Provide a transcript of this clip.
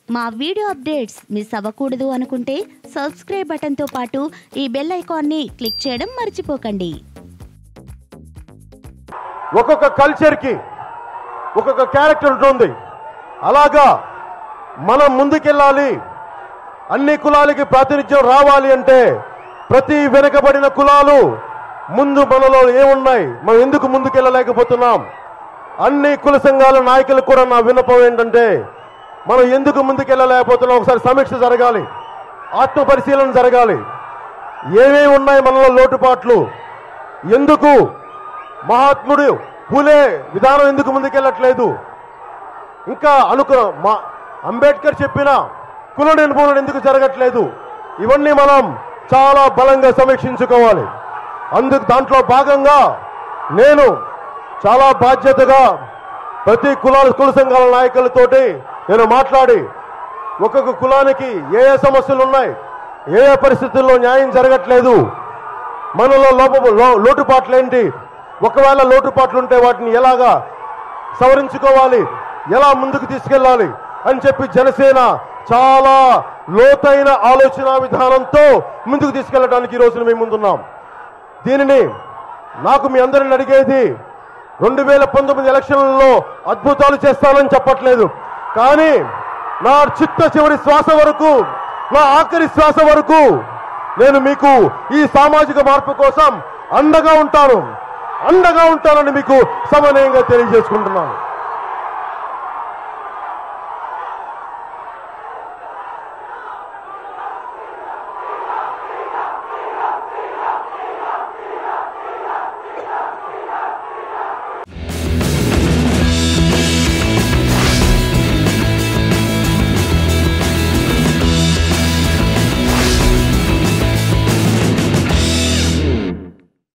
మా video updates miss అవ్వకూడదు అనుకుంటే సబ్స్క్రైబ్ బటన్తో పాటు ఈ బెల్ ఐకాన్ని క్లిక్ చేయడం మర్చిపోకండి. ఒక్కొక్క కల్చర్కి ఒక్కొక్క క్యారెక్టర్ ఉంటుంది. అలాగా మనం ముందుకెళ్ళాలి. అన్ని కులాలకి ప్రాతినిధ్యం రావాలి అంటే ప్రతి వెనుకబడిన కులాలు ముందు మనలో ఏమున్నాయి, మనం ఎందుకు ముందుకెళ్ళలేకపోతున్నాం? అన్ని కుల సంఘాల నాయకులకు కూడా నా విన్నపం ఏంటంటే మనం ఎందుకు ముందుకెళ్ళలేకపోతున్నాం ఒకసారి సమీక్ష జరగాలి, ఆత్మ పరిశీలన జరగాలి. ఏమేమి ఉన్నాయి మనలో లోటుపాట్లు, ఎందుకు మహాత్ముడు పూలే విధానం ఎందుకు ముందుకెళ్ళట్లేదు, ఇంకా అంబేద్కర్ చెప్పిన కుల నిర్మూలన ఎందుకు జరగట్లేదు, ఇవన్నీ మనం చాలా బలంగా సమీక్షించుకోవాలి. దాంట్లో భాగంగా నేను చాలా బాధ్యతగా ప్రతి కుల సంఘాల నాయకులతోటి నేను మాట్లాడి ఒక్కొక్క కులానికి ఏ సమస్యలు ఉన్నాయి, ఏ పరిస్థితుల్లో న్యాయం జరగట్లేదు, మనలో లోటుపాట్లు ఏంటి, ఒకవేళ లోటుపాట్లు ఉంటే వాటిని ఎలాగా సవరించుకోవాలి, ఎలా ముందుకు తీసుకెళ్ళాలి అని చెప్పి జనసేన చాలా లోతైన ఆలోచన విధానంతో ముందుకు తీసుకెళ్ళడానికి ఈ రోజున మేము ముందున్నాం. దీనిని నాకు మీ అందరిని అడిగేది 2019 ఎలక్షన్లలో అద్భుతాలు చేస్తానని చెప్పట్లేదు, కానీ నా చివరి శ్వాస వరకు, నా ఆఖరి శ్వాస వరకు నేను మీకు ఈ సామాజిక మార్పు కోసం అండగా ఉంటానని మీకు సమన్వయంగా తెలియజేసుకుంటున్నాను.